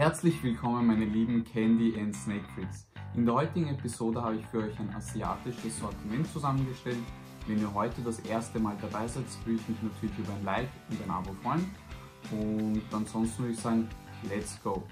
Herzlich willkommen meine lieben Candy and Snack Freaks. In der heutigen Episode habe ich für euch ein asiatisches Sortiment zusammengestellt. Wenn ihr heute das erste Mal dabei seid, würde ich mich natürlich über ein Like und ein Abo freuen. Und ansonsten würde ich sagen, let's go!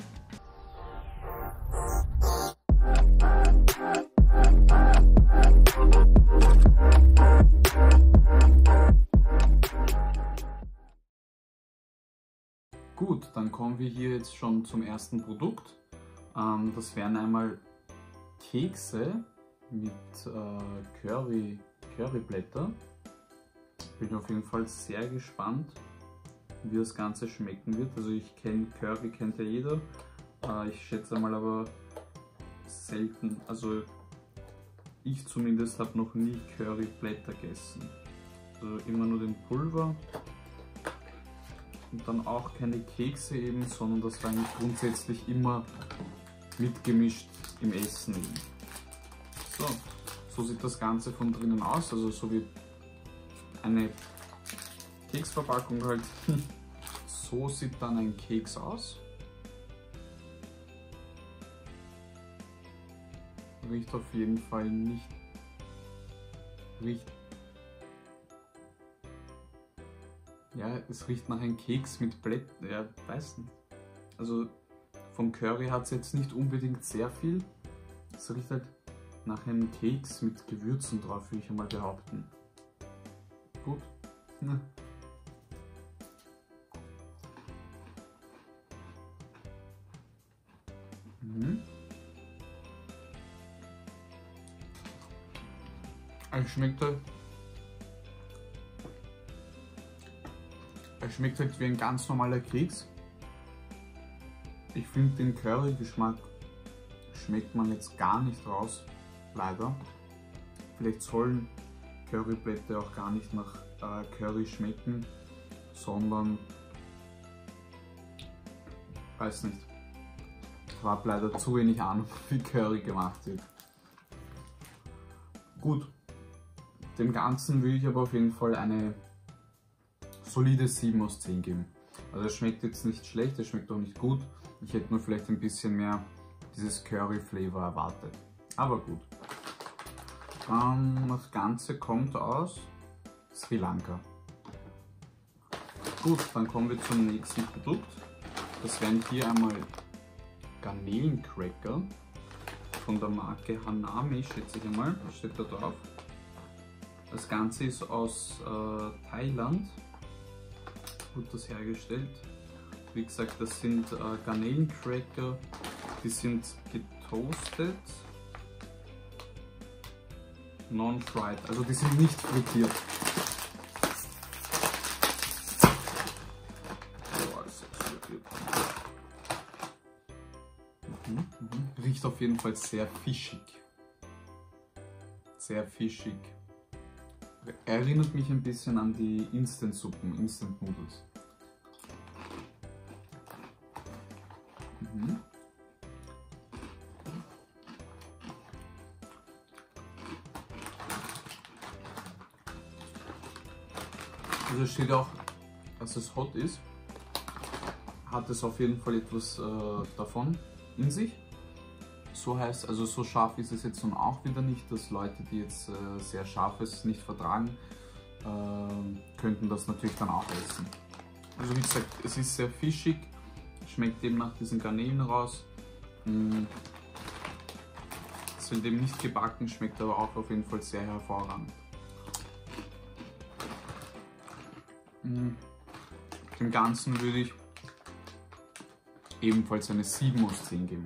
Gut, dann kommen wir hier jetzt schon zum ersten Produkt. Das wären einmal Kekse mit Curryblätter. Bin auf jeden Fall sehr gespannt, wie das Ganze schmecken wird. Also ich kenne Curry, kennt ja jeder. Ich schätze mal aber selten, also ich zumindest habe noch nie Curryblätter gegessen. Also immer nur den Pulver. Und dann auch keine Kekse eben, sondern das war eigentlich grundsätzlich immer mitgemischt im Essen eben. So sieht das Ganze von drinnen aus, also so wie eine Keksverpackung halt. So sieht dann ein Keks aus. Riecht auf jeden Fall nicht. Ja, es riecht nach einem Keks mit Blättern, ja, weiß nicht. Also vom Curry hat es jetzt nicht unbedingt sehr viel. Es riecht halt nach einem Keks mit Gewürzen drauf, würde ich einmal behaupten. Gut. Es schmeckt halt wie ein ganz normaler Keks. Ich finde, den Curry-Geschmack schmeckt man jetzt gar nicht raus, leider. Vielleicht sollen Curryblätter auch gar nicht nach Curry schmecken, sondern, weiß nicht, ich habe leider zu wenig Ahnung, wie Curry gemacht wird. Gut, dem Ganzen will ich aber auf jeden Fall eine solide 7 aus 10 geben. Also es schmeckt jetzt nicht schlecht, es schmeckt auch nicht gut. Ich hätte nur vielleicht ein bisschen mehr dieses Curry-Flavor erwartet. Aber gut. Das Ganze kommt aus Sri Lanka. Gut, dann kommen wir zum nächsten Produkt. Das wären hier einmal Garnelencracker von der Marke Hanami, schätze ich einmal. Was steht da drauf? Das Ganze ist aus Thailand. Wird das hergestellt. Wie gesagt, das sind Garnelencracker, die sind getoastet, non-fried, also die sind nicht frittiert. Riecht auf jeden Fall sehr fischig. Sehr fischig. Erinnert mich ein bisschen an die Instant-Suppen, Instant-Noodles. Also es steht auch, dass es hot ist. Hat es auf jeden Fall etwas davon in sich. So heißt, also so scharf ist es jetzt nun auch wieder nicht, dass Leute, die jetzt sehr Scharfes nicht vertragen, könnten das natürlich dann auch essen. Also wie gesagt, es ist sehr fischig, schmeckt eben nach diesen Garnelen raus. Es wird eben nicht gebacken, schmeckt aber auch auf jeden Fall sehr hervorragend. Dem Ganzen würde ich ebenfalls eine 7 aus 10 geben.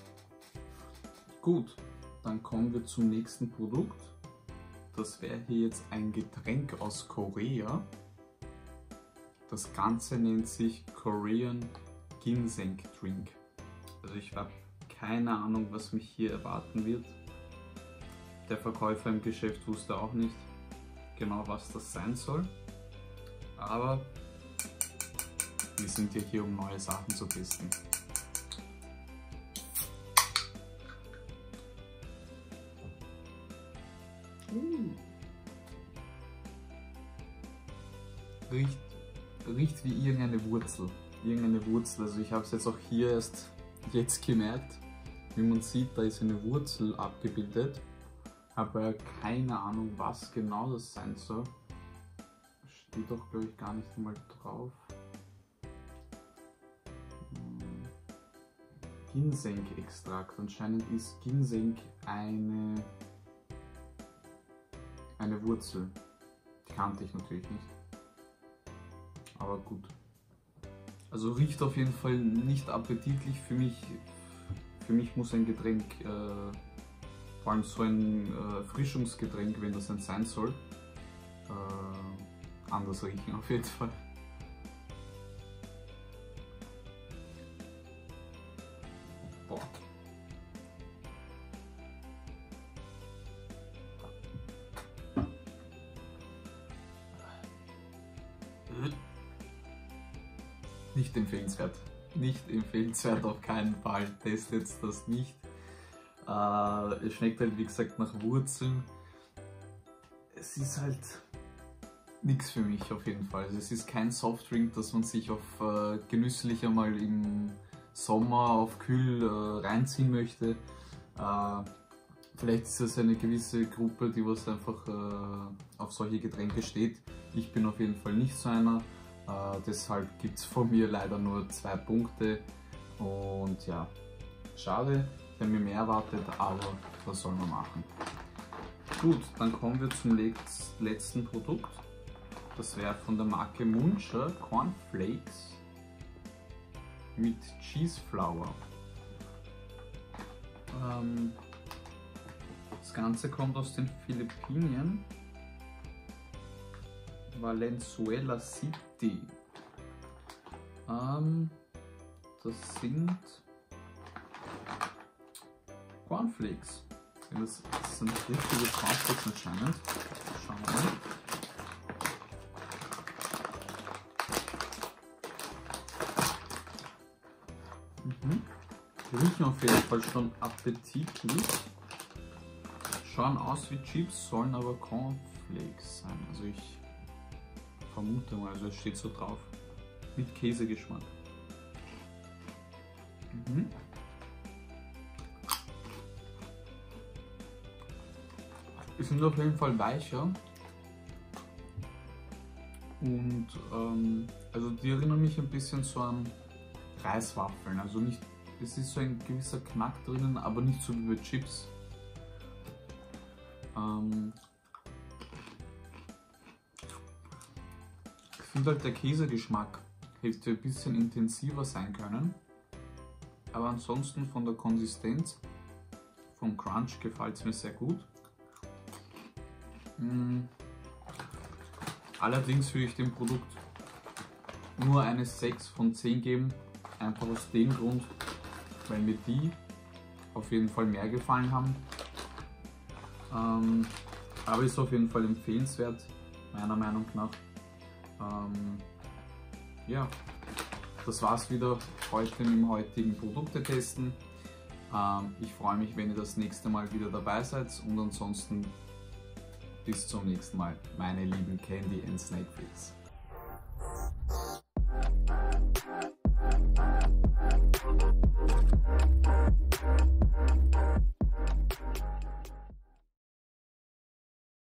Gut, dann kommen wir zum nächsten Produkt. Das wäre hier jetzt ein Getränk aus Korea. Das Ganze nennt sich Korean Ginseng Drink. Also ich habe keine Ahnung, was mich hier erwarten wird. Der Verkäufer im Geschäft wusste auch nicht genau, was das sein soll. Aber wir sind ja hier, um neue Sachen zu testen. Riecht wie irgendeine Wurzel. Also ich habe es jetzt auch hier erst jetzt gemerkt, wie man sieht, da ist eine Wurzel abgebildet. Aber keine Ahnung, was genau das sein soll. Steht doch, glaube ich, gar nicht mal drauf. Ginseng-Extrakt. Anscheinend ist Ginseng eine Wurzel. Die kannte ich natürlich nicht. Aber gut. Also riecht auf jeden Fall nicht appetitlich. Für mich muss ein Getränk, vor allem so ein Erfrischungsgetränk, wenn das ein sein soll, anders riechen auf jeden Fall. Boah. Nicht empfehlenswert. Nicht empfehlenswert, auf keinen Fall. Testet das nicht. Es schmeckt halt, wie gesagt, nach Wurzeln. Es ist halt nichts für mich auf jeden Fall. Also es ist kein Softdrink, dass man sich auf genüsslich einmal im Sommer auf kühl reinziehen möchte. Vielleicht ist es eine gewisse Gruppe, die was einfach auf solche Getränke steht. Ich bin auf jeden Fall nicht so einer. Deshalb gibt es von mir leider nur 2 Punkte. Und ja, schade. Ich habe mir mehr erwartet, aber was soll man machen? Gut, dann kommen wir zum letzten Produkt. Das wäre von der Marke Muncher Cornflakes mit Cheese Flour. Das Ganze kommt aus den Philippinen, Valenzuela City. Das sind Cornflakes. Das sind richtige Cornflakes anscheinend. Schauen wir mal. Die riechen auf jeden Fall schon appetitlich. Schauen aus wie Chips, sollen aber Cornflakes sein. Also ich vermute mal, also es steht so drauf. Mit Käsegeschmack. Die sind auf jeden Fall weicher. Und also die erinnern mich ein bisschen so an Reiswaffeln. Also nicht, es ist so ein gewisser Knack drinnen, aber nicht so wie bei Chips. Ich finde halt, der Käsegeschmack hätte ein bisschen intensiver sein können. Aber ansonsten von der Konsistenz, vom Crunch gefällt es mir sehr gut. Allerdings würde ich dem Produkt nur eine 6 von 10 geben. Einfach aus dem Grund, weil mir die auf jeden Fall mehr gefallen haben. Aber ist auf jeden Fall empfehlenswert, meiner Meinung nach. Ja, das war's wieder heute mit dem heutigen Produktetesten. Ich freue mich, wenn ihr das nächste Mal wieder dabei seid und ansonsten bis zum nächsten Mal, meine lieben Candy and Snake Freaks.